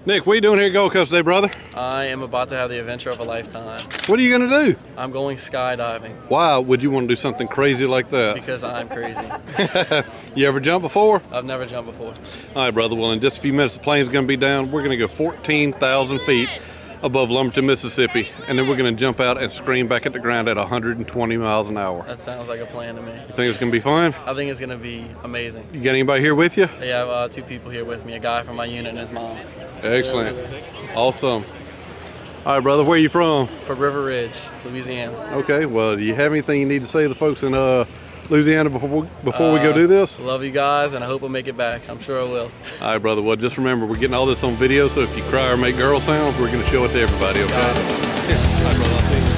Nick, what are you doing here at Gold Coast today, brother? I am about to have the adventure of a lifetime. What are you going to do? I'm going skydiving. Why would you want to do something crazy like that? Because I'm crazy. You ever jumped before? I've never jumped before. All right, brother. Well, in just a few minutes, the plane's going to be down. We're going to go 14,000 feet above Lumberton, Mississippi, and then we're going to jump out and scream back at the ground at 120 miles an hour. That sounds like a plan to me. You think it's going to be fun? I think it's going to be amazing. You got anybody here with you? I have 2 people here with me, a guy from my unit and his mom. Excellent. Awesome. All right, brother, where are you from? From River Ridge, Louisiana. Okay, well, do you have anything you need to say to the folks in Louisiana before we go do this? Love you guys, and I hope I make it back. I'm sure I will. All right, brother. Well, just remember, we're getting all this on video, so if you cry or make girl sounds, we're going to show it to everybody, okay? All right, brother. I'll see you.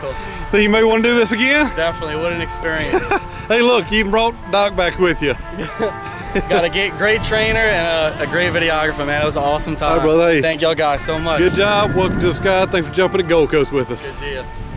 tickled. So you may want to do this again? Definitely, what an experience. Hey, look, you even brought Doc back with you. Got a great trainer and a great videographer, man. It was an awesome time. All right, brother. Hey, thank y'all guys so much. good job. Welcome to the Sky. Thanks for jumping at Gold Coast with us. Good deal.